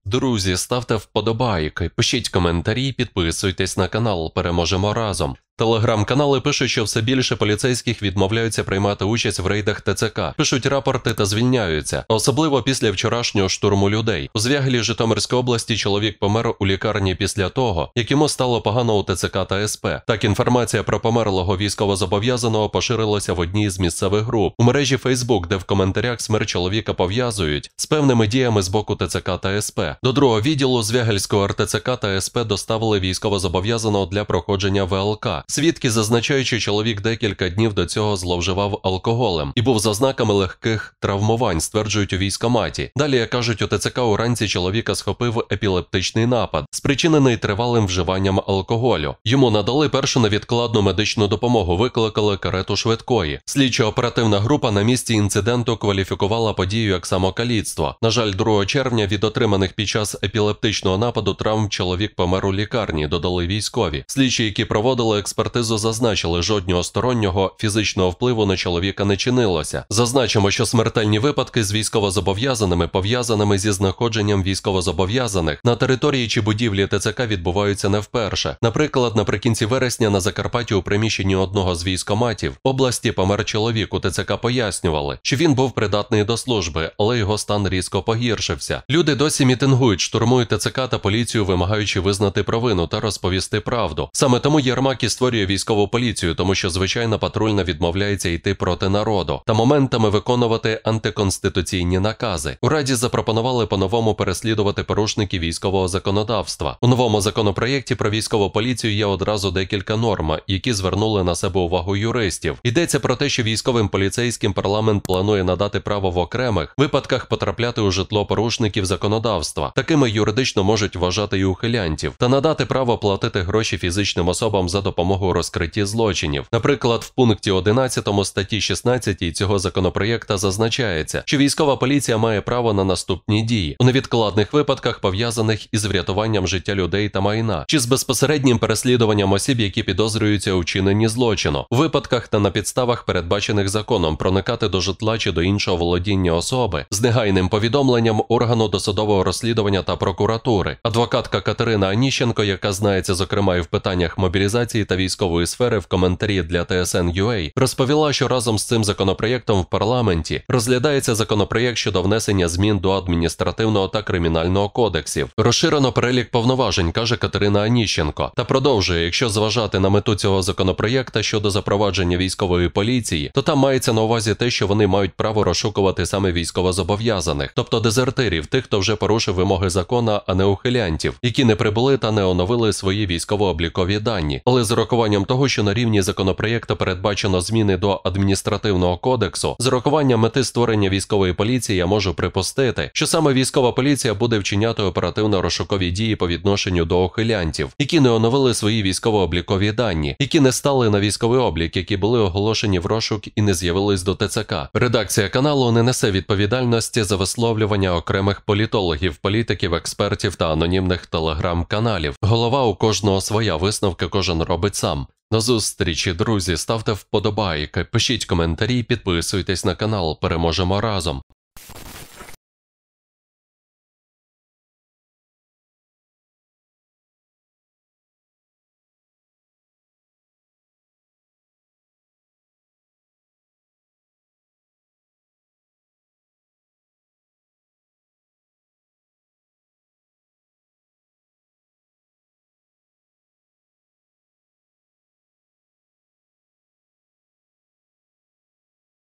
Друзі, ставте вподобайки, пишіть коментарі, підписуйтесь на канал, переможемо разом. Телеграм-канали пишуть, що все більше поліцейських відмовляються приймати участь в рейдах ТЦК, пишуть рапорти та звільняються, особливо після вчорашнього штурму людей. У Звягелі Житомирської області чоловік помер у лікарні після того, як йому стало погано у ТЦК та СП. Так, інформація про померлого військовозобов'язаного поширилася в одній з місцевих груп. У мережі Facebook, де в коментарях смерть чоловіка пов'язують з певними діями з боку ТЦК та СП. До другого відділу Звягельського РТЦК та СП доставили військовозобов'язаного для проходження ВЛК. Свідки зазначають, що чоловік декілька днів до цього зловживав алкоголем і був за ознаками легких травмувань, стверджують у військкоматі. Далі, як кажуть, у ТЦК уранці чоловіка схопив епілептичний напад, спричинений тривалим вживанням алкоголю. Йому надали першу невідкладну медичну допомогу, викликали карету швидкої. Слідчо-оперативна група на місці інциденту кваліфікувала подію як самокаліцтво. На жаль, 2 червня від отриманих під час епілептичного нападу травм чоловік помер у лікарні, додали військові. Слідчі, які проводили експертизу, зазначили, жодного стороннього фізичного впливу на чоловіка не чинилося. Зазначимо, що смертельні випадки з військовозобов'язаними, пов'язаними зі знаходженням військовозобов'язаних на території чи будівлі ТЦК, відбуваються не вперше. Наприклад, наприкінці вересня на Закарпатті у приміщенні одного з військкоматів області помер чоловік. У ТЦК пояснювали, що він був придатний до служби, але його стан різко погіршився. Люди досі мітингують, штурмують ТЦК та поліцію, вимагаючи визнати провину та розповісти правду. Саме тому Єрмак і створює військову поліцію, тому що звичайна патрульна відмовляється йти проти народу та моментами виконувати антиконституційні накази. У Раді запропонували по-новому переслідувати порушників військового законодавства. У новому законопроєкті про військову поліцію є одразу декілька норм, які звернули на себе увагу юристів. Йдеться про те, що військовим поліцейським парламент планує надати право в окремих випадках потрапляти у житло порушників законодавства. Такими юридично можуть вважати і ухилянтів, та надати право платити гроші фізичним особам за допомогу у розкритті злочинів. Наприклад, в пункті 11 статті 16 цього законопроєкта зазначається, що військова поліція має право на наступні дії у невідкладних випадках, пов'язаних із врятуванням життя людей та майна, чи з безпосереднім переслідуванням осіб, які підозрюються у вчиненні злочину, у випадках та на підставах, передбачених законом, проникати до житла чи до іншого володіння особи з негайним повідомленням органу досудового розслідування та прокуратури. Адвокатка Катерина Аніщенко, яка знається зокрема і в питаннях мобілізації та військової сфери, в коментарі для TSN.ua розповіла, що разом з цим законопроєктом в парламенті розглядається законопроєкт щодо внесення змін до адміністративного та кримінального кодексів. Розширено перелік повноважень, каже Катерина Аніщенко, та продовжує, якщо зважати на мету цього законопроєкта щодо запровадження військової поліції, то там мається на увазі те, що вони мають право розшукувати саме військовозобов'язаних, тобто дезертирів, тих, хто вже порушив вимоги закону, а не ухилянтів, які не прибули та не оновили свої військово-облікові дані. Але з урахуванням того, що на рівні законопроєкту передбачено зміни до адміністративного кодексу, з урахуванням мети створення військової поліції я можу припустити, що саме військова поліція буде вчиняти оперативно-розшукові дії по відношенню до ухилянтів, які не оновили свої військово-облікові дані, які не стали на військовий облік, які були оголошені в розшук і не з'явились до ТЦК. Редакція каналу не несе відповідальності за висловлювання окремих політологів, політиків, експертів та анонімних телеграм-каналів. Голова у кожного своя, висновки кожен робить сам. До зустрічі, друзі, ставте вподобайки, пишіть коментарі, підписуйтесь на канал, переможемо разом.